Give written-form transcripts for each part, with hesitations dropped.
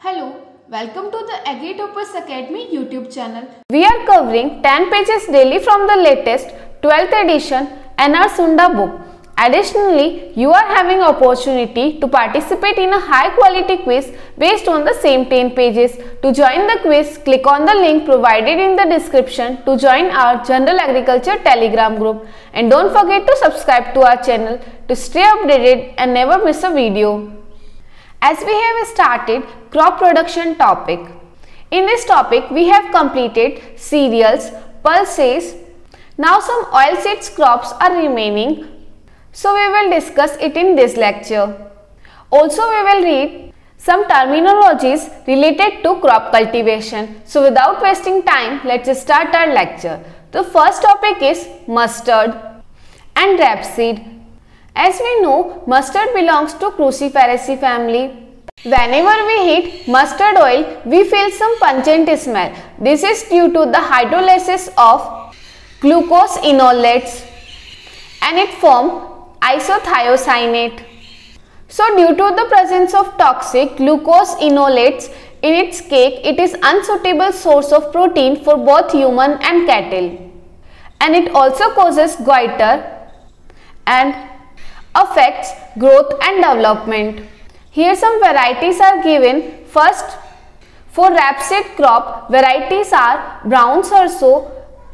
Hello, welcome to the AgriToppers Academy YouTube channel. We are covering 10 pages daily from the latest 12th edition NR Sunda book. Additionally, you are having opportunity to participate in a high quality quiz based on the same 10 pages. To join the quiz, click on the link provided in the description to join our General Agriculture Telegram group. And don't forget to subscribe to our channel to stay updated and never miss a video. As we have started crop production topic. In this topic, we have completed cereals, pulses. Now some oilseeds crops are remaining. So we will discuss it in this lecture. Also we will read some terminologies related to crop cultivation. So without wasting time, let's start our lecture. The first topic is mustard and rapeseed. As we know, mustard belongs to Cruciferaceae family. Whenever we heat mustard oil, we feel some pungent smell. This is due to the hydrolysis of glucose enolates and it forms isothiocyanate. So due to the presence of toxic glucose enolates in its cake, it is unsuitable source of protein for both human and cattle. And it also causes goiter and affects growth and development. Here some varieties are given. First, for rapeseed crop, varieties are brown sarso,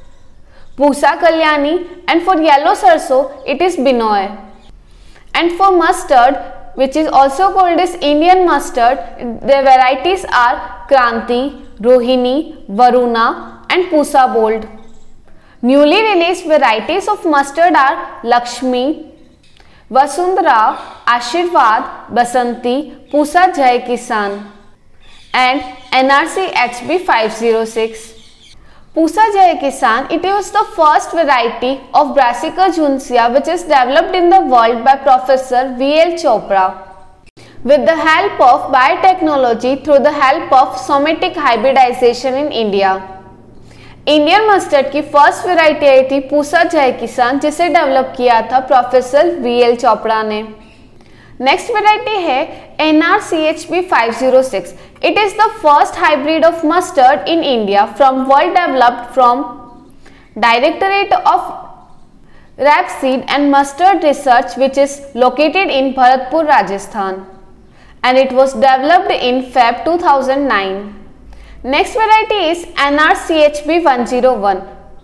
Pusa Kalyani, and for yellow sarso, it is Binoy. And for mustard, which is also called as Indian mustard, the varieties are Kranti, Rohini, Varuna, and Pusa Bold. Newly released varieties of mustard are Lakshmi, Vasundhara, Ashirvad, Basanti, Pusa Jai Kisan, and NRC HB 506. Pusa Jai Kisan, it was the first variety of Brassica juncea which is developed in the world by Professor V.L. Chopra with the help of biotechnology through the help of somatic hybridization in India. Indian mustard की first variety आई थी पूसा जय किसान जिसे develop किया था professor VL Chopra ने. Next variety है NRCHB 506. It is the first hybrid of mustard in India from world developed from directorate of rapeseed and mustard research which is located in Bharatpur Rajasthan and it was developed in Feb 2009. Next variety is NRCHB 101.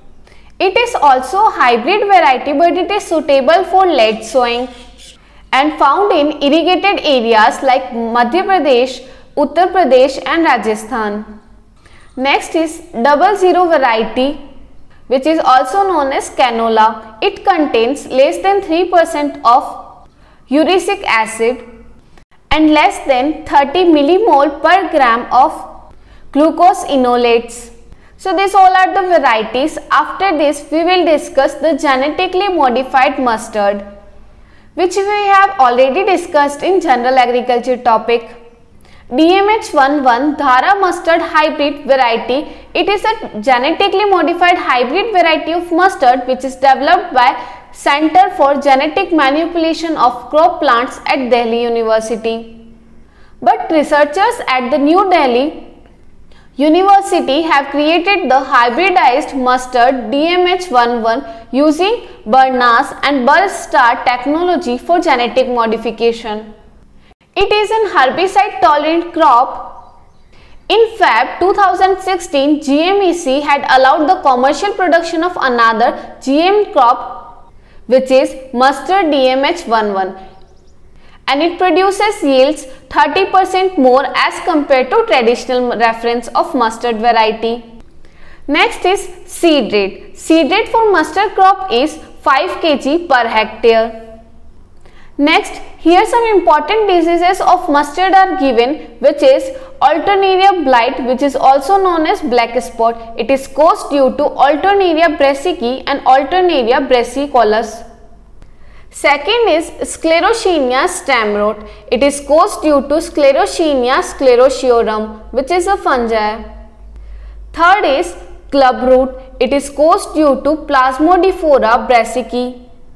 It is also a hybrid variety but it is suitable for late sowing and found in irrigated areas like Madhya Pradesh, Uttar Pradesh and Rajasthan. Next is 00 variety which is also known as canola. It contains less than 3% of uric acid and less than 30 millimole per gram of glucose enolates. So these all are the varieties. After this we will discuss the genetically modified mustard which we have already discussed in general agriculture topic. DMH11 Dhara mustard hybrid variety. It is a genetically modified hybrid variety of mustard which is developed by Center for Genetic Manipulation of Crop Plants at Delhi University. But researchers at the New Delhi University have created the hybridized mustard DMH11 using Bernas and Burstar technology for genetic modification. It is an herbicide tolerant crop. In Feb 2016, GMEC had allowed the commercial production of another GM crop which is mustard DMH11. And it produces yields 30% more as compared to traditional reference of mustard variety. Next is seed rate. Seed rate for mustard crop is 5 kg per hectare. Next, here some important diseases of mustard are given which is Alternaria blight which is also known as black spot. It is caused due to Alternaria brassicae and Alternaria brassicolus. Second is Sclerotinia stem rot. It is caused due to Sclerotinia sclerotiorum which is a fungi. Third is club root. It is caused due to Plasmodiphora brassicae.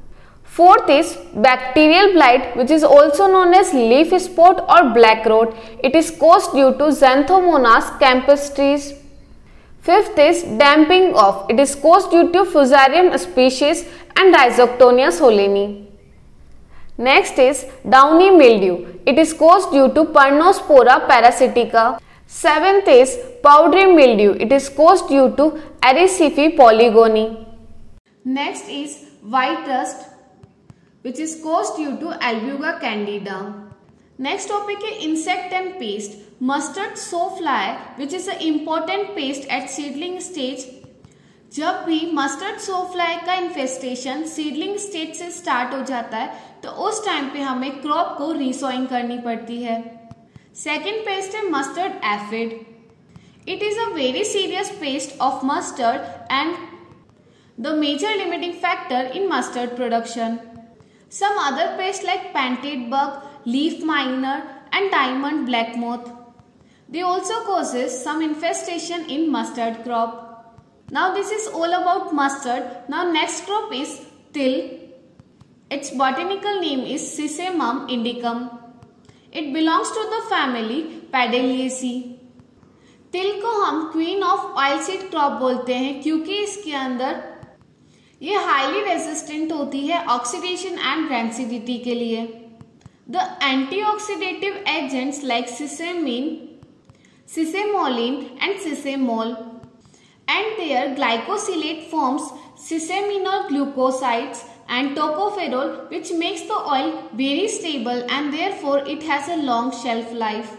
Fourth is bacterial blight, which is also known as leaf spot or black rot. It is caused due to Xanthomonas campestris. Fifth is damping off. It is caused due to Fusarium species and Rhizoctonia solani. Next is downy mildew. It is caused due to Pernospora parasitica. Seventh is powdery mildew. It is caused due to Erysippe polygony. Next is white rust, which is caused due to Albuga candida. Next topic is insect and pest. Mustard sawfly, which is an important pest at seedling stage. जब भी mustard sawfly का infestation seedling stage से start हो जाता है तो उस time पे हमें क्रॉप को रीसोइंग करनी पड़ती है। सेकेंड पेस्ट है mustard aphid. It is a very serious pest of mustard and the major limiting factor in mustard production. Some other pest like painted bug, leaf miner and diamond black moth. They also causes some infestation in mustard crop. Now this is all about mustard. Now next crop is till. Its botanical name is Sesamum indicum. It belongs to the family Padaliaceae. तिल को हम queen of oil seed crop बोलते हैं क्योंकि इसके अंदर ये highly resistant होती है ऑक्सीडेशन एंड रैंसिडिटी के लिए. The antioxidative agents like sesamin, Sisamoline and Sisamol and their glycosylate forms sisaminol glucosides and tocopherol, which makes the oil very stable and therefore it has a long shelf life.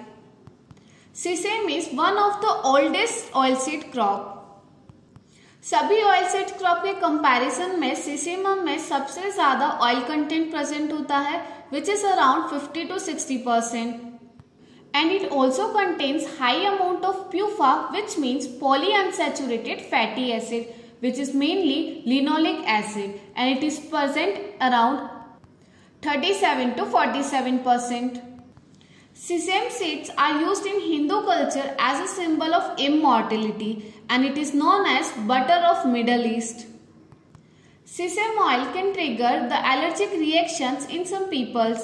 Sesame is one of the oldest oilseed crop. सभी oilseed crop के comparison में sesamum में सबसे ज्यादा oil content present होता है which is around 50 to 60%. And it also contains high amount of PUFA, which means polyunsaturated fatty acid, which is mainly linoleic acid, and it is present around 37 to 47%. Sesame seeds are used in Hindu culture as a symbol of immortality, and it is known as butter of Middle East. Sesame oil can trigger the allergic reactions in some peoples.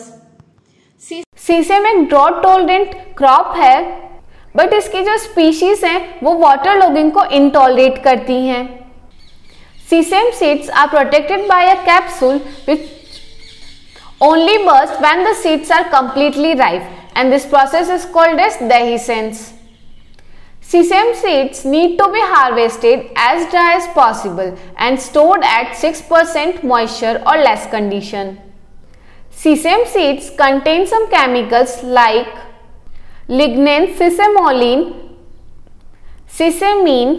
Sesame एक drought tolerant crop है but इसकी जो species हैं वो water logging को intolerate करती हैं. Sesame seeds are protected by a capsule which only burst when the seeds are completely ripe and this process is called as dehiscence. Sesame seeds need to be harvested as dry as possible and stored at 6% moisture or less condition. Sesame seeds contain some chemicals like lignin, sesamoline, sesamine,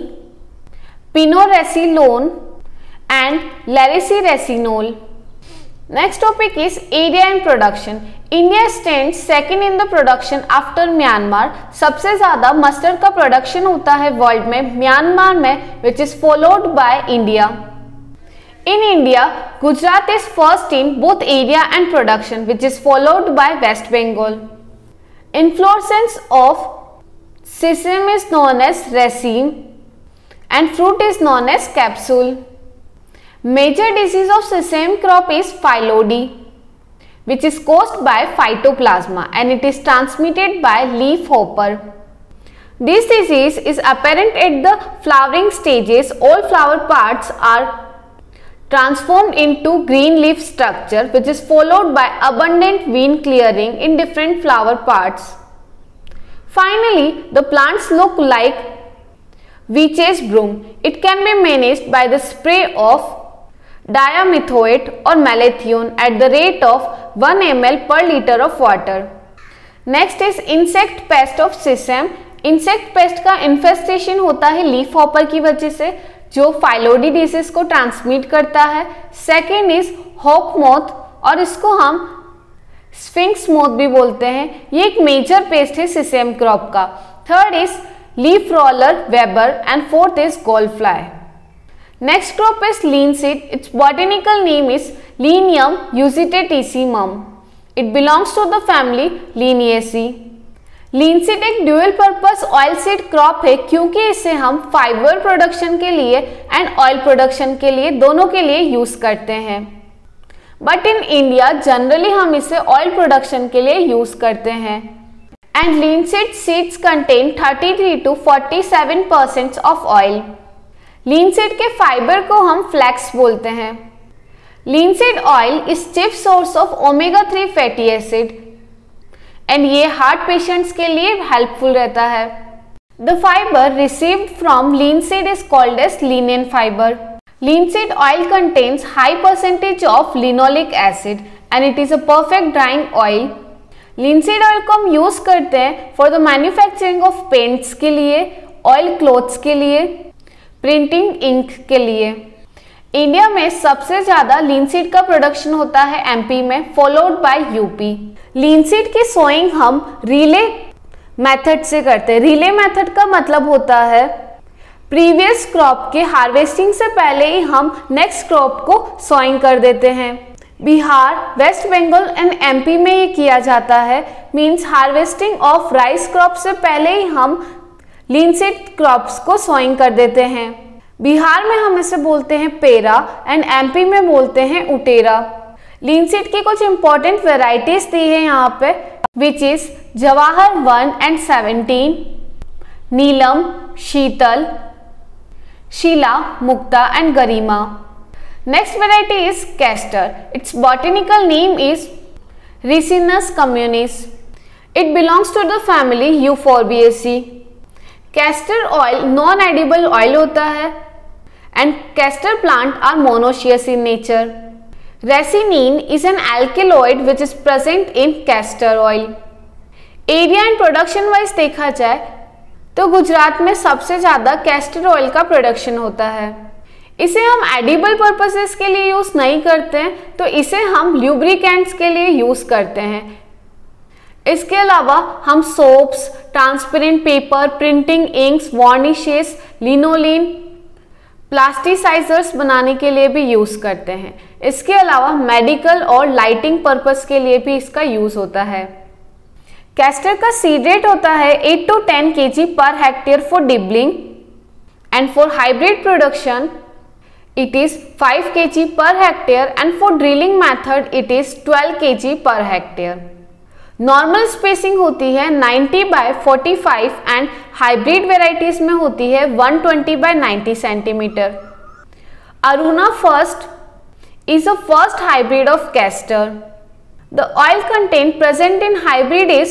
pinoresilone and larisresinol. Next topic is area and production. India stands second in the production after Myanmar. सबसे ज़्यादा mustard का production होता है world में Myanmar में, which is followed by India. In India, Gujarat is first in both area and production, which is followed by West Bengal. Inflorescence of sesame is known as raceme and fruit is known as capsule. Major disease of sesame crop is phyllodes, which is caused by phytoplasma and it is transmitted by leaf hopper. This disease is apparent at the flowering stages. All flower parts are transformed into green leaf structure, which is followed by abundant vein clearing in different flower parts. Finally, the plants look like witch's broom. It can be managed by the spray of dimethoate or malathion at the rate of 1 ml per liter of water. Next is insect pest of sesame. Insect pest का infestation होता है leaf hopper की वजह से जो phyllody disease को transmit करता है. सेकेंड इज हॉक मोथ और इसको हम स्फिंक्स मोथ भी बोलते हैं. ये एक मेजर पेस्ट है सिसेम क्रॉप का. Third is leaf roller webber and fourth is gold fly. Next crop is linseed. Its botanical name is Lignum usitatissimum. It belongs to the family Liniaceae. Linseed एक dual purpose oil seed crop है क्योंकि इसे हम fibre production के लिए and oil production के लिए दोनों के लिए यूज करते हैं. बट इन इंडिया जनरली हम इसे ऑयल प्रोडक्शन के लिए यूज करते हैं। And linseed seeds contain 33 to 47% of oil. Linseed के फाइबर को हम फ्लैक्स बोलते हैं। Linseed oil is chief source of omega 3 fatty acid and ये हार्ट पेशेंट्स के लिए हेल्पफुल रहता है। The fibre received from linseed is called as linen fibre. Linseed oil contains high percentage of linoleic acid and it is a perfect drying oil. Linseed oil को हम use करते हैं for the manufacturing of paints के लिए, oil clothes के लिए, printing ink के लिए। इंडिया में सबसे ज्यादा लिनसीड का प्रोडक्शन होता है एमपी में, फॉलोड बाय यूपी। लिनसीड की सोइंग हम रिले मेथड से करते हैं। रिले मेथड का मतलब होता है प्रीवियस क्रॉप के हार्वेस्टिंग से पहले ही हम नेक्स्ट क्रॉप को सोइंग कर देते हैं। बिहार, वेस्ट बंगाल एंड एमपी में ये किया जाता है। Means harvesting of rice crop से पहले ही हम लिनसीड क्रॉप्स को सोइंग कर देते हैं। बिहार में हम इसे बोलते हैं पेरा एंड एमपी में बोलते हैं उटेरा। लिनसीड की कुछ इंपॉर्टेंट वेराइटीज दी है यहाँ पे, which is Jawahar 1 and 17, Neelam, Sheetal, Sheela, Mukta and Garima. Next variety is castor. Its botanical name is Ricinus communis. It belongs to the family Euphorbiaceae. Castor oil non-edible oil होता है and castor plant are monoecious in nature. Resinine is an alkaloid which is present in castor oil. Area and production wise देखा जाए तो गुजरात में सबसे ज़्यादा castor oil का production होता है। इसे हम एडिबल पर्पसेस के लिए यूज़ नहीं करते हैं, तो इसे हम ल्यूब्रिकेंट्स के लिए यूज़ करते हैं। इसके अलावा हम soaps, transparent paper, printing inks, varnishes, linoleum, plasticisers बनाने के लिए भी यूज़ करते हैं। इसके अलावा मेडिकल और लाइटिंग पर्पस के लिए भी इसका यूज़ होता है। कैस्टर का सीड रेट होता है 8 to 10 kg per hectare for dibbling and for hybrid production it is 5 kg per hectare and for drilling method it is 12 kg per hectare. Normal spacing होती है 90 by 45 एंड हाइब्रिड वेराइटीज में होती है 120 by 90 centimetre. Aruna first is a first hybrid of castor. The oil content present in hybrid is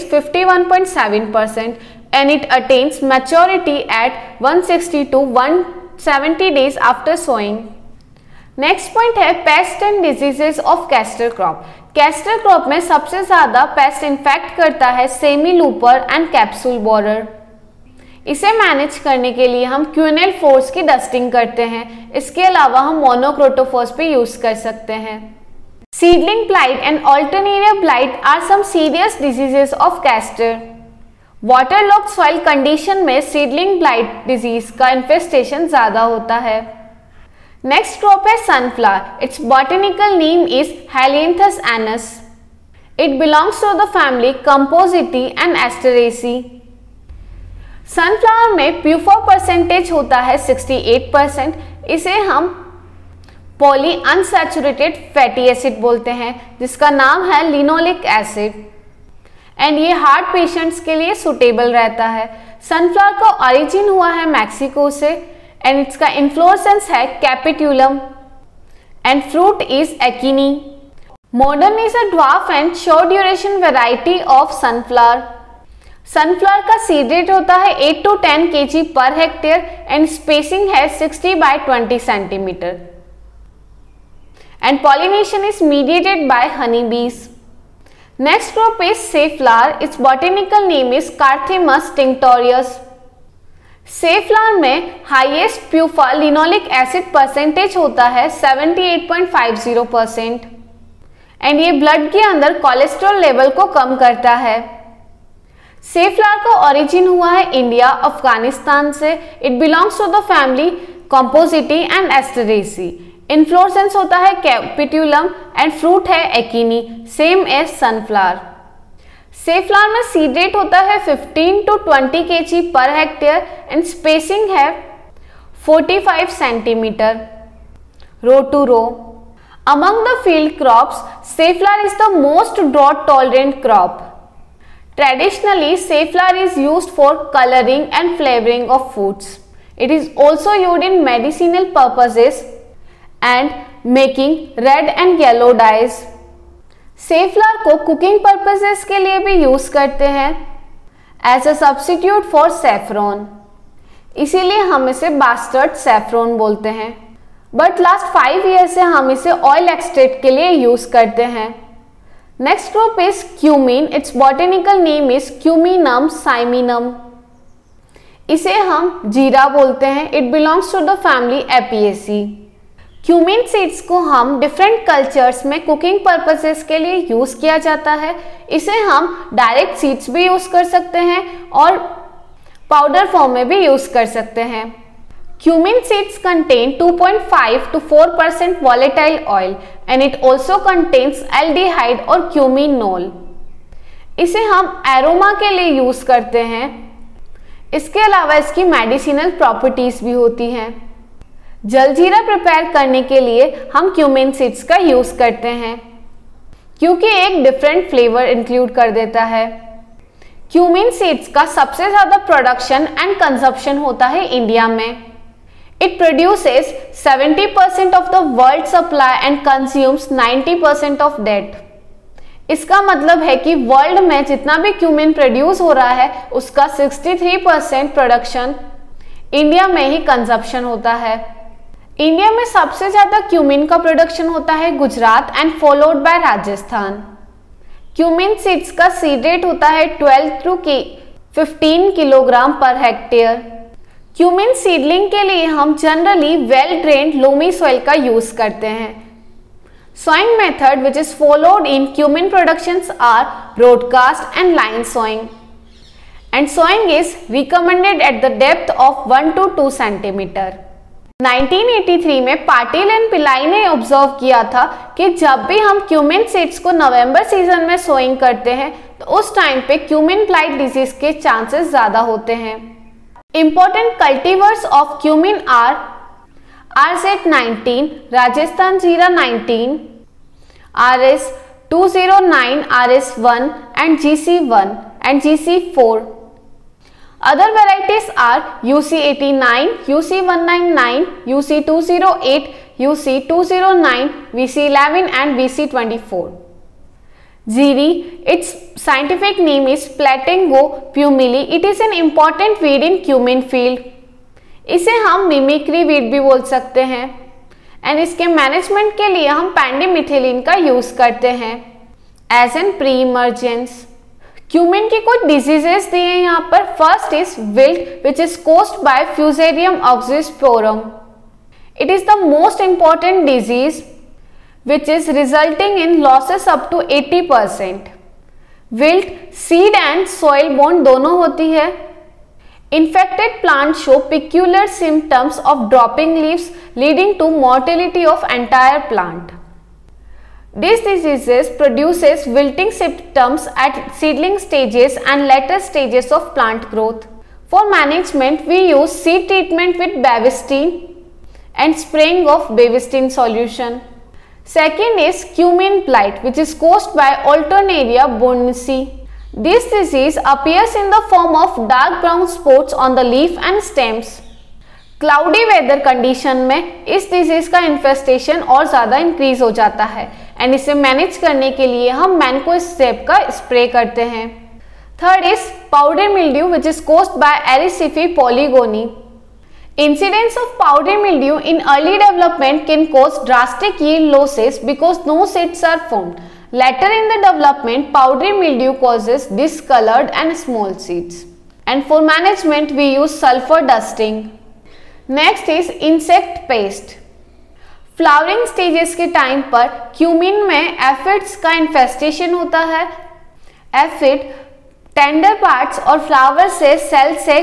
51.7% and it attains maturity at 160 to 170 days after sowing. Next point है pest and diseases of castor crop. Castor crop में सबसे ज्यादा pest infect करता है semi looper and capsule borer. इसे manage करने के लिए हम क्विनल फोर्स की डस्टिंग करते हैं। इसके अलावा हम मोनोक्रोटोफॉस भी यूज कर सकते हैं। Seedling blight and alternative blight are some serious diseases of castor. Waterlogged soil condition में सीडलिंग ब्लाइट डिजीज का इन्फेस्टेशन ज्यादा होता है। नेक्स्ट क्रॉप है sunflower. Its botanical name is helianthus annuus. It belongs to the family compositae and asteraceae. Sunflower में PUFA percentage होता है 68%। इसे हम पॉली अनसैचुरेटेड फैटी एसिड बोलते हैं, जिसका नाम है लिनोलिक एसिड एंड ये हार्ट पेशेंट्स के लिए सुटेबल रहता है। सनफ्लावर का ओरिजिन हुआ है मैक्सिको से एंड इसका इन्फ्लोरेसेंस है capitulum and fruit is achene. Modern is a dwarf and short duration variety of sunflower. Sunflower का सीड रेट होता है 8 to 10 kg per hectare and spacing है 60 by 20 centimetre and pollination is mediated by honey bees. Next crop is safflower. Its botanical name is carthamus tinctorius. Safflower में highest PUFA linoleic acid percentage होता है 78.50% and ये blood के अंदर cholesterol level को कम करता है। सेफ्लावर का ओरिजिन हुआ है इंडिया, अफगानिस्तान से। It belongs to the family compositae and asteraceae. Inflorescence होता है कैपिट्यूलम एंड फ्रूट है achene, same as sunflower. Safflower में सीड रेट होता है 15 to 20 kg per hectare and spacing है 45 centimetre row to row. Among the field crops, safflower is the most drought tolerant crop. Traditionally, safflower is used for coloring and flavoring of foods. It is also used in medicinal purposes and making red and yellow dyes. safflower को cooking purposes के लिए भी use करते हैं as a substitute for saffron, इसीलिए हम इसे bastard saffron बोलते हैं। बट लास्ट 5 ईयर से हम इसे ऑयल एक्सट्रैक्ट के लिए यूज करते हैं। Next group is cumin. Its botanical name is cuminum cyminum. इसे हम जीरा बोलते हैं। It belongs to the family apiaceae. Cumin seeds को हम डिफरेंट कल्चर्स में कुकिंग पर्पसेस के लिए यूज किया जाता है। इसे हम डायरेक्ट सीड्स भी यूज कर सकते हैं और पाउडर फॉर्म में भी यूज कर सकते हैं। Cumin seeds contain 2.5 to 4% volatile oil and it also contains aldehyde और cuminol। इसे हम एरोमा के लिए यूज करते हैं। इसके अलावा इसकी मेडिसिनल प्रॉपर्टीज भी होती हैं। जलजीरा प्रिपेयर करने के लिए हम क्यूमिन सीड्स का यूज करते हैं क्योंकि एक डिफरेंट फ्लेवर इंक्लूड कर देता है। क्यूमिन सीड्स का सबसे ज्यादा प्रोडक्शन एंड कंजप्शन होता है इंडिया में। It produces 70% of the world supply and consumes 90% of that। इसका मतलब है कि वर्ल्ड में जितना भी क्यूमिन प्रोड्यूस हो रहा है उसका 63% प्रोडक्शन इंडिया में ही कंजप्शन होता है। इंडिया में सबसे ज्यादा क्यूमिन का प्रोडक्शन होता है Gujarat and followed by Rajasthan. Cumin seeds का सीड रेट होता है 12 to 15 kilogram per hectare. Cumin seedling के लिए हम generally well drained loamy soil का यूज करते हैं। Sowing method which is followed in cumin productions are broadcast and line sowing and sowing is recommended at the depth of 1 to 2 centimetre. 1983 में Patil and पिलाई ने observe किया था कि जब भी हम क्यूमिन सीड्स को नवंबर सीजन में सोइंग करते हैं तो उस टाइम पे क्यूमिन ब्लाइट डिजीज के चांसेस ज्यादा होते हैं। Important cultivars of cumin are RZ19, Rajasthan Jeera 19, RS209, RS1 and GC1 and GC4. Other varieties are UC89, UC199, UC208, UC209, VC11 and VC24. Jeeri, its scientific name is Platango pumili. It is an important weed in cumin field. इसे हम mimicry weed भी बोल सकते हैं and इसके management के लिए हम पैंडिमिथिलिन का यूज करते हैं as an pre emergence. Cumin की कुछ डिजीजेस दिए हैं यहाँ पर। First is wilt which is caused by fusarium oxysporum. It is the most important disease which is resulting in losses up to 80%. Wilt seed and soil borne दोनों होती है। Infected plants show peculiar symptoms of dropping leaves leading to mortality of entire plant. This disease produces wilting symptoms at seedling stages and later stages of plant growth. For management, we use seed treatment with Bavistine and spraying of Bavistine solution. Second is cumin blight which is caused by Alternaria bournemisi. This disease appears in the form of dark brown spots on the leaf and stems. Cloudy weather condition में इस disease का infestation और ज़्यादा increase हो जाता है and इसे manage करने के लिए हम मैनकोसेप का spray करते हैं। Third is powdery mildew which is caused by Erysippe polygoni. Incidence of powdery mildew in early development can cause drastic yield losses because no seeds are formed. Later in the development, powdery mildew causes discolored and small seeds. And for management, we use sulfur dusting. Next is insect pest. Flowering stages के time पर cumin में aphids का infestation होता है। Aphid tender parts और flower से cell से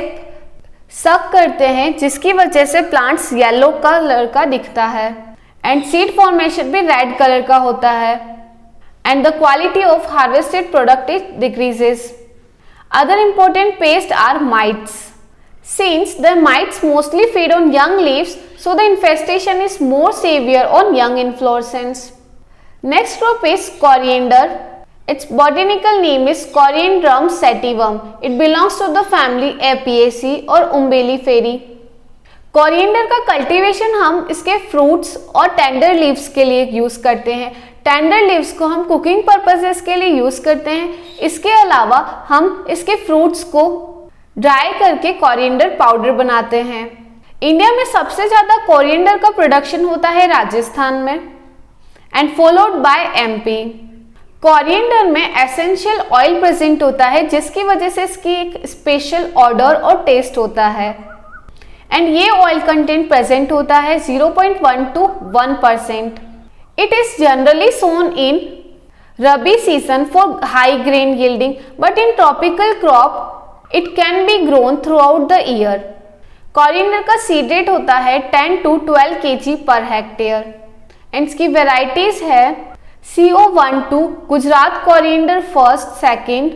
suck करते हैं जिसकी वजह से प्लांट्स येलो कलर का दिखता है एंड सीड फॉर्मेशन भी रेड कलर का होता है and the quality of harvested product is decreases. Other important pest are mites. Since the mites mostly feed on young leaves, so the infestation is more severe on young inflorescence. Next crop is coriander. Its botanical name is Coriandrum sativum. It belongs to the family Apiaceae और Umbelliferae. Coriander का cultivation हम इसके fruits और tender leaves के लिए use करते हैं। Tender leaves को हम कुकिंग पर्पसेस के लिए यूज करते हैं। इसके अलावा हम इसके फ्रूट्स को ड्राई करके कोरिएंडर पाउडर बनाते हैं। इंडिया में सबसे ज्यादा कोरिएंडर का प्रोडक्शन होता है राजस्थान में and followed by MP. Coriander में एसेंशियल ऑयल प्रेजेंट होता है जिसकी वजह से इसकी एक स्पेशल ऑर्डर और टेस्ट होता है एंड ये ऑयल कंटेंट प्रेजेंट होता है 0.1 to 1%. It is generally sown in Rabi season for high grain yielding, but in tropical crop it can be grown throughout the year. Coriander का seed rate होता है 10 to 12 kg per hectare and इसकी varieties है CO12 Gujarat coriander first second,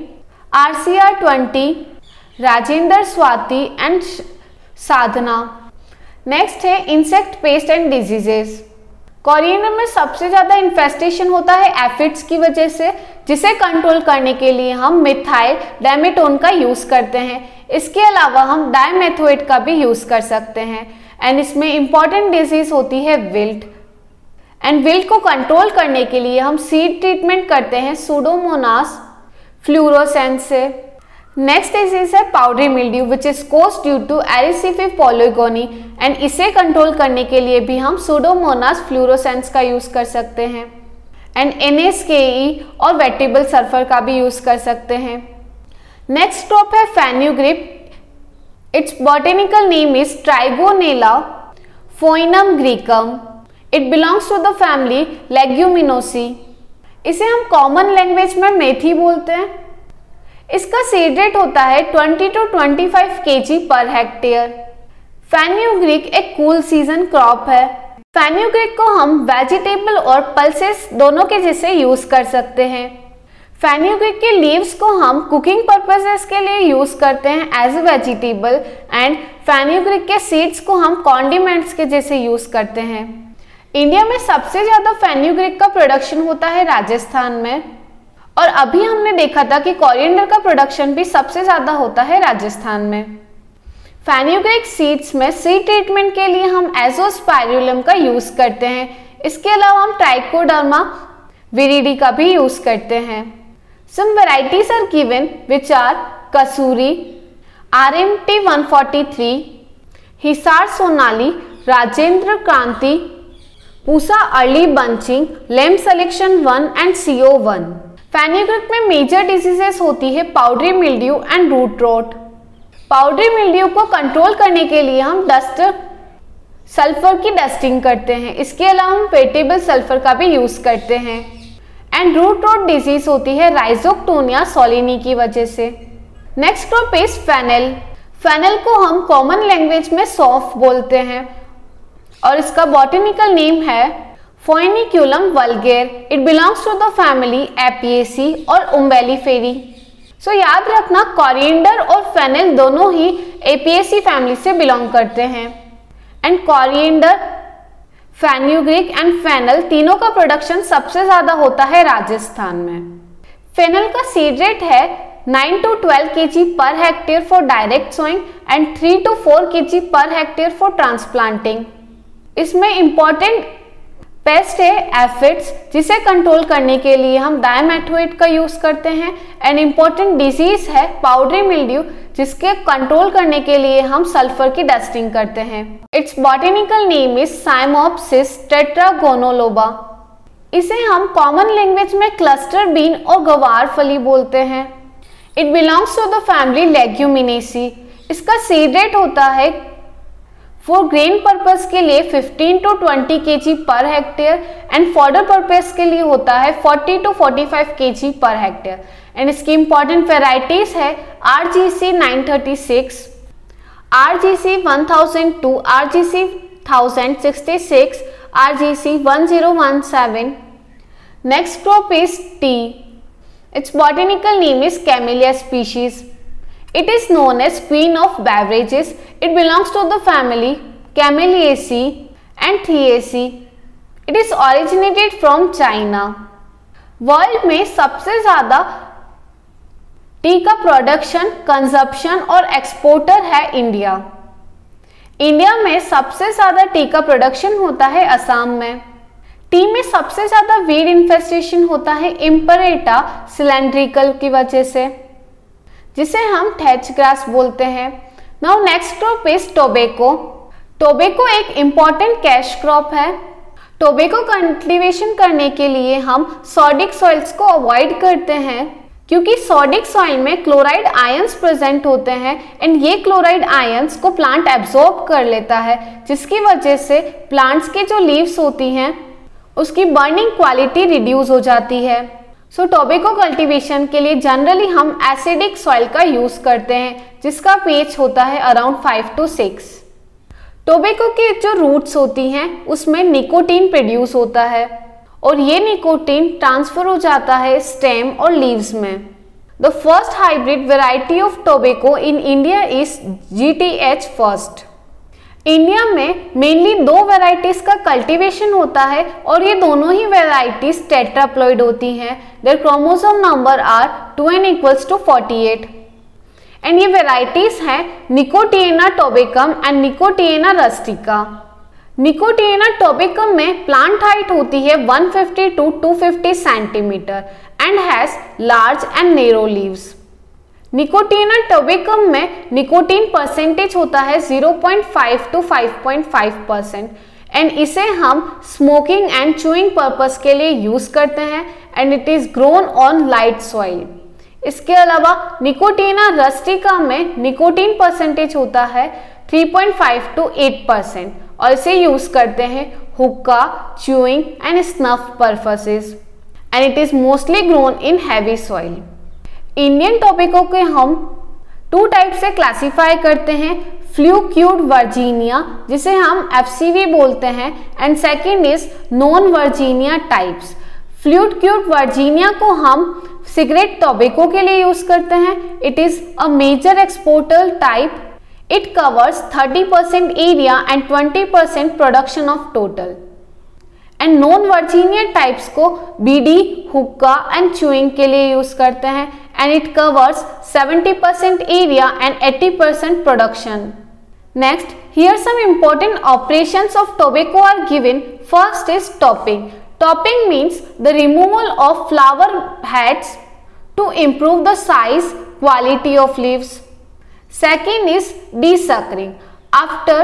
RCR20, Rajendra Swati and Sadhana. Next है insect pest and diseases. Coriander में सबसे ज्यादा infestation होता है एफिड्स की वजह से, जिसे कंट्रोल करने के लिए हम मिथाइल डाइमेटोन का यूज करते हैं। इसके अलावा हम डाइमेथोएट का भी यूज कर सकते हैं एंड इसमें इंपॉर्टेंट डिजीज होती है विल्ट एंड विल्ट को कंट्रोल करने के लिए हम सीड ट्रीटमेंट करते हैं सुडोमोनास फ्लोरोसेंस से। नेक्स्ट डिजीज है powdery mildew which is caused due to erysiphe polygoni and इसे कंट्रोल करने के लिए भी हम सुडोमोनास फ्लोरोसेंस का यूज कर सकते हैं एंड NSKE और वेटिबल सल्फर का भी यूज कर सकते हैं। नेक्स्ट क्रॉप है fenugreek. Its botanical name is trigonella foenum graecum. It belongs to the family leguminosae. इसे हम कॉमन लैंग्वेज में मेथी बोलते हैं। इसका सीड रेट होता है 20 to 25 kg per hectare. Fenugreek एक कूल सीजन क्रॉप है। फेन्यूग्रीक को हम वेजिटेबल और पल्सेस दोनों के जैसे यूज कर सकते हैं। फेन्यूग्रीक के लीव्स को हम कुकिंग पर्पसेस के लिए यूज करते हैं as a vegetable and fenugreek के सीड्स को हम कॉन्डिमेंट्स के जैसे यूज करते हैं। इंडिया में सबसे ज्यादा फेन्यूग्रीक का प्रोडक्शन होता है राजस्थान में और अभी हमने देखा था कि कोरिएंडर का प्रोडक्शन भी सबसे ज्यादा होता है राजस्थान में। फेन्यूग्रीक सीड्स में सीड ट्रीटमेंट के लिए हम एजोस्पाइरुलम का यूज करते हैं। इसके अलावा हम ट्राइकोडर्मा विरिडी का भी यूज करते हैं। Some varieties are given which are Kasuri, RMT 143, Hisar Sonali, Rajendra Kranti, Pusa early bunching, Lam selection 1 and CO1। Fenugreek में मेजर डिजीजेस होती है powdery mildew and root rot. Powdery mildew को कंट्रोल करने के लिए हम सल्फर की डस्टिंग करते हैं। इसके अलावा हम वेटिबल सल्फर का भी यूज करते हैं एंड रूट रॉट डिजीज होती है राइजोक्टोनिया सोलिनी की वजह से। Next crop is fennel. Fennel को हम कॉमन लैंग्वेज में सौंफ बोलते हैं और इसका बॉटेनिकल नेम है foeniculum vulgare. It belongs to the family apiaceae और उम्बेलिफेरी। सो याद रखना कोरिएंडर और फेनेल दोनों ही एपिएसी फैमिली से बिलोंग करते हैं and coriander, fenugreek and fennel तीनों का प्रोडक्शन सबसे ज्यादा होता है राजस्थान में। फेनेल का सीड रेट है 9 to 12 kg per hectare for direct sowing and 3 to 4 kg per hectare for transplanting. इसमें इंपॉर्टेंट पेस्ट है एफिड्स, जिसे कंट्रोल करने के लिए हम डाइमेथोएट का यूज करते हैं एंड इंपॉर्टेंट डिजीज है पाउडरी मिल्ड्यू, जिसके कंट्रोल करने के लिए हम सल्फर की डस्टिंग करते हैं। Its botanical name is cyamopsis tetragonoloba. इसे हम कॉमन लैंग्वेज में क्लस्टर बीन और गवार फली बोलते हैं। It belongs to the family leguminosae. इसका सीड रेट होता है फॉर ग्रेन पर्पस के लिए 15 to 20 kg per hectare and fodder purpose के लिए होता है 40 to 45 kg per hectare and इसकी इंपॉर्टेंट वेराइटीज है RGC 936, RGC 1002, RGC 1066, RGC 1017. Next crop is tea. Its botanical name is Camellia species. It is known as queen of beverages. It belongs to the family Camelliaceae and Thieaceae. It is originated from China. World में सबसे ज़्यादा tea का production, consumption और exporter है India. India में सबसे ज़्यादा tea का प्रोडक्शन होता है असम में। टी में सबसे ज़्यादा वीड इन्फेस्टेशन होता है इम्परेटा सिलेंड्रिकल की वजह से, जिसे हम थैच ग्रास बोलते हैं। Now next crop is tobacco. Tobacco एक इम्पॉर्टेंट कैश क्रॉप है। टोबैको कल्टीवेशन करने के लिए हम सॉडिक सॉइल्स को अवॉइड करते हैं, क्योंकि सॉडिक सॉइल में क्लोराइड आयंस प्रेजेंट होते हैं एंड ये क्लोराइड आयंस को प्लांट एब्जॉर्ब कर लेता है, जिसकी वजह से प्लांट्स की जो लीव्स होती हैं उसकी बर्निंग क्वालिटी रिड्यूस हो जाती है। सो टोबैको कल्टीवेशन के लिए जनरली हम एसिडिक सॉइल का यूज करते हैं, जिसका pH होता है अराउंड 5 to 6। टोबैको की जो रूट्स होती हैं उसमें निकोटीन प्रोड्यूस होता है और ये निकोटीन ट्रांसफर हो जाता है स्टेम और लीव्स में। The first hybrid variety of tobacco in India is GTH first. India में मेनली 2 वेराइटीज का कल्टीवेशन होता है और ये दोनों ही वेराइटीज टेट्राप्लॉइड होती हैं। Their chromosome number are 2n = 48 and ये वेराइटीज हैं Nicotiana tabacum and Nicotiana rustica. Nicotiana tabacum में प्लांट हाइट होती है 150 to 250 centimetre and has large and narrow leaves. Nicotiana tabacum में निकोटीन परसेंटेज होता है 0.5 to 5.5% एंड इसे हम स्मोकिंग एंड च्यूइंग पर्पस के लिए यूज करते हैं and it is grown on light soil. इसके अलावा निकोटिएना रस्टिका में निकोटीन परसेंटेज होता है 3.5 to 8% और इसे यूज करते हैं hookah, chewing and snuff purposes and it is mostly grown in heavy soil. Indian tobacco के हम 2 टाइप से क्लासिफाई करते हैं, फ्लूक्यूड वर्जीनिया जिसे हम FCV बोलते हैं and second is non Virginia types. Flue cured Virginia को हम सिगरेट टोबैको के लिए यूज करते हैं। It is a major exporter type. It covers 30% area and 20% production of total. And non Virginia types को बीडी, हुक्का एंड च्यूइंग के लिए use करते हैं and it covers 70% area and 80% production. Next, here some important operations of tobacco are given. First is topping. Topping means the removal of flower heads to improve the size, quality of leaves. Second is desuckering. After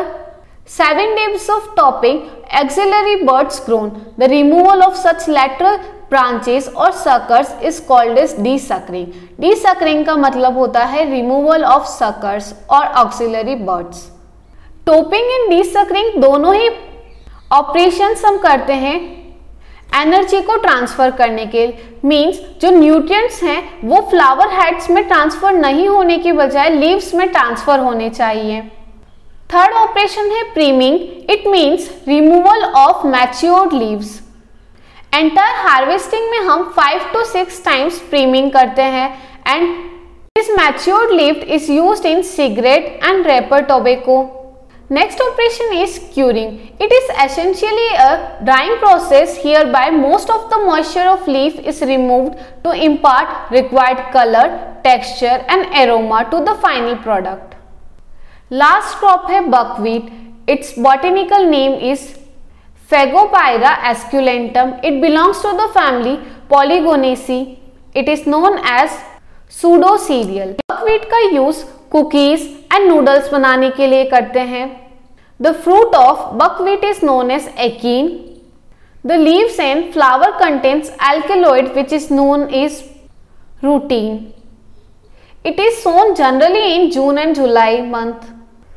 7 days of topping, axillary buds grown. The removal of such lateral branches or suckers is called as desuckering. Desuckering का मतलब होता है removal of suckers और auxiliary buds. Topping and desuckering दोनों ही operations हम करते हैं एनर्जी को ट्रांसफर करने के। मींस जो न्यूट्रिएंट्स हैं वो फ्लावर हेड्स में ट्रांसफर नहीं होने की बजाय लीव्स में ट्रांसफर होने चाहिए। थर्ड ऑपरेशन है priming. It means removal of matured leaves. Entire harvesting में हम 5 to 6 टाइम्स प्रीमिंग करते हैं and this matured leaf is used in cigarette and wrapper tobacco. Next operation is curing. It is essentially a drying process. Hereby, most of the moisture of leaf is removed to impart required color, texture and aroma to the final product. Last crop है buckwheat. Its botanical name is Phagopyra esculentum. It belongs to the family Polygonaceae. It is known as pseudo cereal. Buckwheat का use cookies and noodles बनाने के लिए करते हैं। The fruit of buckwheat is known as achene. The leaves and flower contains alkaloid which is known as rutin. It is sown generally in June and July month.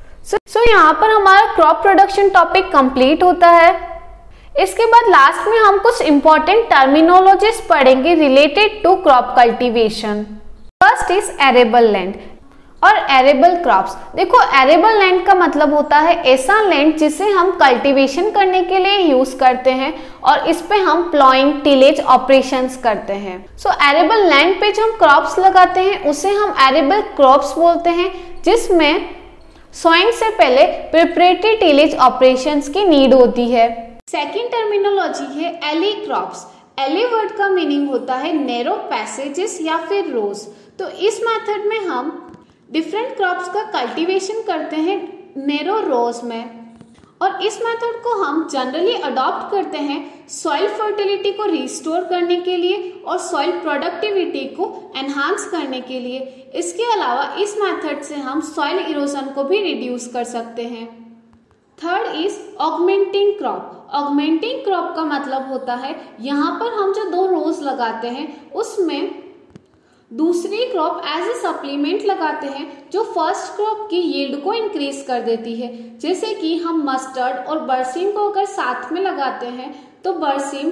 So यहाँ पर हमारा crop production topic complete होता है। इसके बाद last में हम कुछ इंपॉर्टेंट टर्मिनोलॉजीज पढ़ेंगे related to crop cultivation. First is arable land. और एरेबल क्रॉप्स, देखो एरेबल लैंड का मतलब होता है ऐसा लैंड जिसे हम कल्टीवेशन करने के लिए यूज करते हैं और इस पे हम प्लॉइंग टिलेज ऑपरेशंस करते हैं। सो एरेबल लैंड पे जो हम क्रॉप्स लगाते हैं उसे हम एरेबल क्रॉप्स बोलते हैं, जिसमें सोइंग से पहले प्रिपरेटरी टिलेज ऑपरेशंस की नीड होती है। सेकेंड टर्मिनोलॉजी है एली क्रॉप्स। एली वर्ड का मीनिंग होता है नैरो पैसेजेस या फिर रोज। तो इस मेथड में हम डिफरेंट क्रॉप्स का कल्टीवेशन करते हैं नैरो रोज में, और इस मेथड को हम जनरली अडॉप्ट करते हैं सॉइल फर्टिलिटी को रिस्टोर करने के लिए और सॉइल प्रोडक्टिविटी को एनहांस करने के लिए। इसके अलावा इस मेथड से हम सॉइल इरोजन को भी रिड्यूस कर सकते हैं। Third is augmenting crop. Augmenting crop का मतलब होता है यहाँ पर हम जो 2 रोज लगाते हैं उसमें दूसरी क्रॉप एज ए सप्लीमेंट लगाते हैं जो फर्स्ट क्रॉप की यील्ड को इंक्रीज कर देती है। जैसे कि हम मस्टर्ड और बरसीम को अगर साथ में लगाते हैं तो बरसीम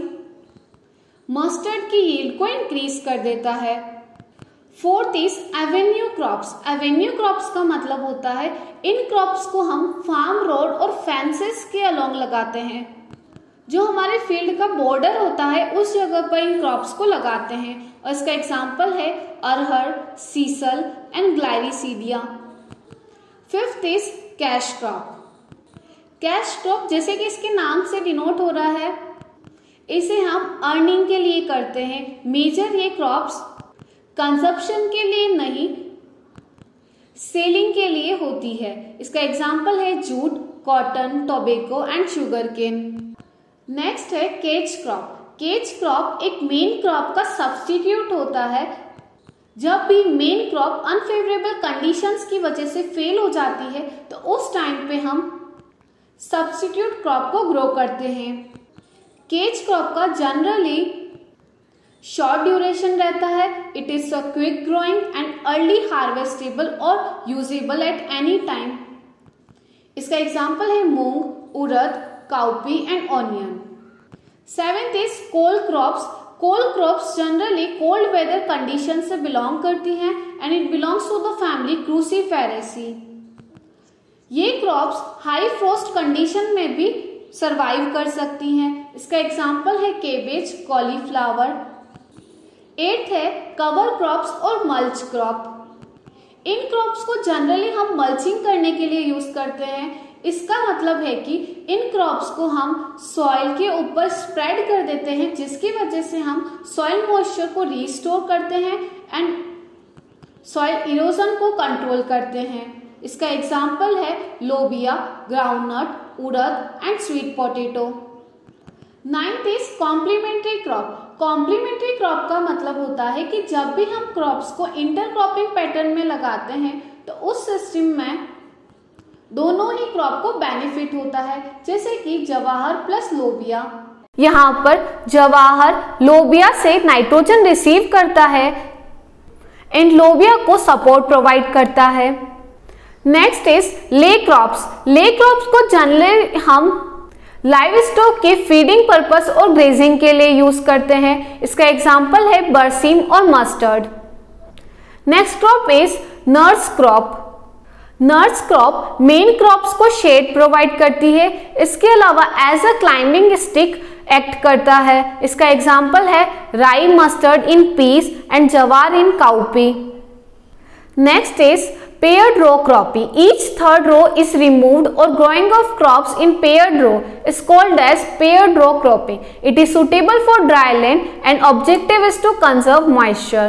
मस्टर्ड की यील्ड को इंक्रीज कर देता है। Fourth is avenue crops. Avenue crops का मतलब होता है इन क्रॉप्स को हम फार्म रोड और फेंसेस के अलोंग लगाते हैं। जो हमारे फील्ड का बॉर्डर होता है उस जगह पर इन क्रॉप्स को लगाते हैं, और इसका एग्जाम्पल है अरहर, sisal and Gliricidia. Fifth is cash crop. Cash crop जैसे कि इसके नाम से डिनोट हो रहा है, इसे हम अर्निंग के लिए करते हैं। मेजर ये क्रॉप्स कंजप्शन के लिए नहीं, सेलिंग के लिए होती है। इसका एग्जाम्पल है jute, cotton, tobacco and sugar cane. Next है केज क्रॉप। केज क्रॉप एक मेन क्रॉप का सब्स्टिट्यूट होता है। जब भी मेन क्रॉप अनफेवरेबल कंडीशंस की वजह से फेल हो जाती है तो उस टाइम पे हम सब्स्टिट्यूट क्रॉप को ग्रो करते हैं। केज क्रॉप का जनरली शॉर्ट ड्यूरेशन रहता है। It is a quick growing and early harvestable और यूजेबल एट एनी टाइम। इसका एग्जाम्पल है मूंग, उड़द, cowpea and onion. Seventh is cole crops. Cole crops generally cold weather condition से belong करती हैं and it belongs to the family Cruciferae. ये crops high frost condition में भी सरवाइव कर सकती हैं। इसका एग्जाम्पल है केबेज, कॉलीफ्लावर। एट्थ है कवर क्रॉप्स और मल्च क्रॉप। इन क्रॉप्स को जनरली हम मल्चिंग करने के लिए यूज करते हैं। इसका मतलब है कि इन क्रॉप्स को हम सॉइल के ऊपर स्प्रेड कर देते हैं, जिसकी वजह से हम सॉइल मॉइस्चर को रिस्टोर करते हैं एंड सॉइल इरोजन को कंट्रोल करते हैं। इसका एग्जाम्पल है लोबिया, ग्राउंडनट, उड़द and sweet potato. Ninth is complementary crop. Complementary crop का मतलब होता है कि जब भी हम क्रॉप्स को इंटरक्रॉपिंग पैटर्न में लगाते हैं तो उस सिस्टम में दोनों ही क्रॉप को बेनिफिट होता है, जैसे कि जवाहर प्लस लोबिया। यहाँ पर जवाहर लोबिया से नाइट्रोजन रिसीव करता है एंड लोबिया को सपोर्ट प्रोवाइड करता है। Next is ley crops. Ley crops को जनरली हम लाइव स्टॉक के फीडिंग पर्पस और ग्रेजिंग के लिए यूज करते हैं। इसका एग्जाम्पल है बरसीम और mustard. Next crop is nurse crop. Nurse crop main crops को शेड प्रोवाइड करती है। इसके अलावा as a climbing stick act करता है। इसका एग्जाम्पल है राई, mustard in peas and jowar in cowpea. Next is paired row cropping. Each third row is removed or growing of crops in paired row is called as paired row cropping. It is suitable for dry land and objective is to conserve moisture.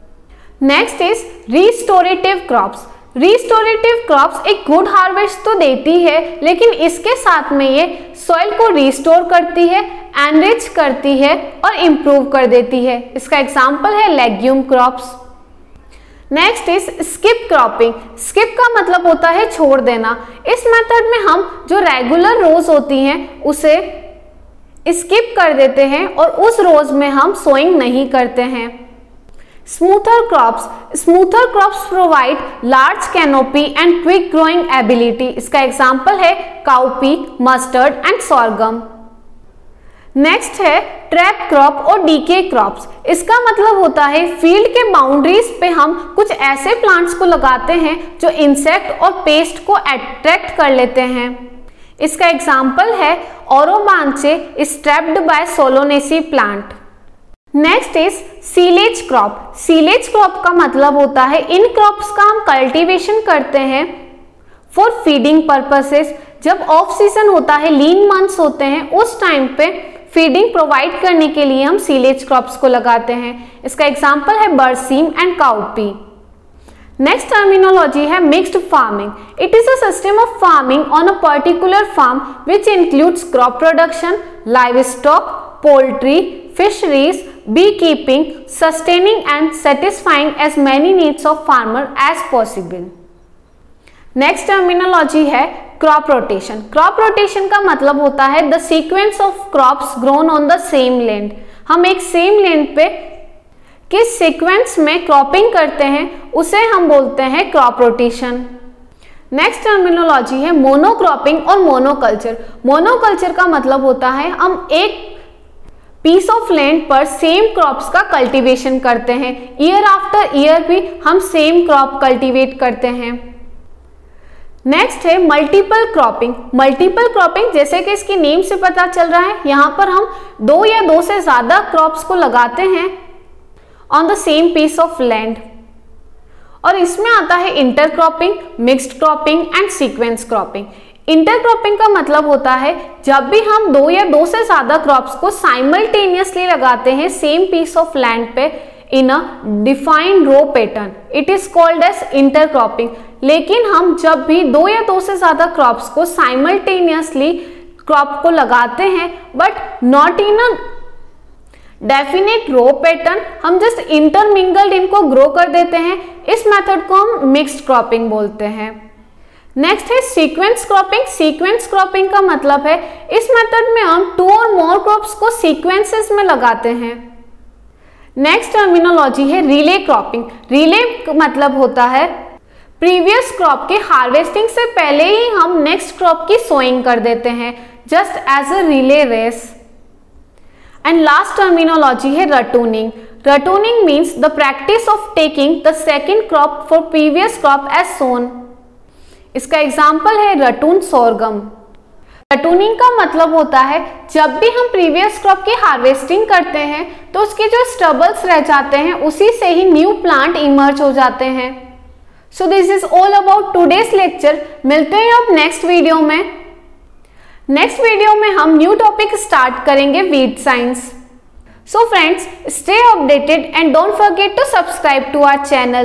Next is restorative crops. Restorative crops एक good harvest तो देती है, लेकिन इसके साथ में ये soil को रिस्टोर करती है, एनरिच करती है और इम्प्रूव कर देती है। इसका एग्जाम्पल है legume crops. Next is skip cropping. Skip का मतलब होता है छोड़ देना। इस मेथड में हम जो रेगुलर रोज होती हैं उसे स्किप कर देते हैं और उस रोज में हम सोइंग नहीं करते हैं। Smother crops. Smother crops provide large canopy and quick growing ability. इसका एग्जाम्पल है cowpea, mustard and sorghum. Next है ट्रैप क्रॉप और डीके क्रॉप्स। इसका मतलब होता है फील्ड के बाउंड्रीज पे हम कुछ ऐसे प्लांट्स को लगाते हैं जो इंसेक्ट और पेस्ट को अट्रैक्ट कर लेते हैं। इसका एग्जाम्पल है Orobanche is trapped by Solanaceae plant. Next is silage crop. Silage crop का मतलब होता है इन क्रॉप्स का हम कल्टीवेशन करते हैं फॉर फीडिंग पर्पसेस। जब ऑफ सीजन होता है, लीन मंथ्स होते हैं, उस टाइम पे फीडिंग प्रोवाइड करने के लिए हम सीलेज क्रॉप्स को लगाते हैं। इसका एग्जाम्पल है बरसीम एंड काउपी। नेक्स्ट टर्मिनोलॉजी है mixed farming. It is a system of farming on a particular farm which includes crop production, livestock, poultry, fisheries, beekeeping, sustaining and satisfying as many needs of farmer as possible. Next terminology है crop rotation. Crop rotation का मतलब होता है the sequence of crops grown on the same land. हम एक same land पे किस sequence में क्रॉपिंग करते हैं उसे हम बोलते हैं क्रॉप रोटेशन। नेक्स्ट टर्मिनोलॉजी है मोनोक्रॉपिंग और मोनोकल्चर। मोनोकल्चर का मतलब होता है हम एक पीस ऑफ लैंड पर सेम क्रॉप्स का कल्टीवेशन करते हैं, ईयर आफ्टर ईयर भी हम सेम क्रॉप कल्टीवेट करते हैं। नेक्स्ट है मल्टीपल क्रॉपिंग। मल्टीपल क्रॉपिंग जैसे कि इसकी नेम से पता चल रहा है, यहाँ पर हम दो या दो से ज्यादा क्रॉप्स को लगाते हैं on the same piece of land. और इसमें आता है intercropping, mixed cropping and sequence cropping. Intercropping का मतलब होता है जब भी हम दो या दो से ज्यादा क्रॉप्स को साइमल्टेनियसली लगाते हैं सेम पीस ऑफ लैंड पे in a defined row pattern, it is called as intercropping. लेकिन हम जब भी दो या दो से ज्यादा क्रॉप्स को साइमल्टेनियसली क्रॉप को लगाते हैं but not in a definite row pattern, हम जस्ट इंटरमिंगल्ड इनको ग्रो कर देते हैं, इस मेथड को हम मिक्स्ड क्रॉपिंग बोलते हैं। नेक्स्ट है सीक्वेंस क्रॉपिंग। सीक्वेंस क्रॉपिंग का मतलब है इस मेथड में हम टू और मोर क्रॉप्स को सीक्वेंसेस में लगाते हैं। नेक्स्ट टर्मिनोलॉजी है रिले क्रॉपिंग। रिले का मतलब होता है प्रीवियस क्रॉप के हार्वेस्टिंग से पहले ही हम नेक्स्ट क्रॉप की सोइंग कर देते हैं, just as a relay race. And last terminology है ratooning. Ratooning means the practice of taking the second crop for previous crop as sown. इसका एग्जाम्पल है रटून सोरगम। रटूनिंग का मतलब होता है जब भी हम प्रीवियस क्रॉप की हार्वेस्टिंग करते हैं तो उसके जो स्टबल्स रह जाते हैं उसी से ही न्यू प्लांट इमर्ज हो जाते हैं। So this is all about today's lecture. मिलते हैं अब नेक्स्ट वीडियो में। नेक्स्ट वीडियो में हम न्यू टॉपिक स्टार्ट करेंगे weed science. So friends, stay updated and don't forget to subscribe to our channel.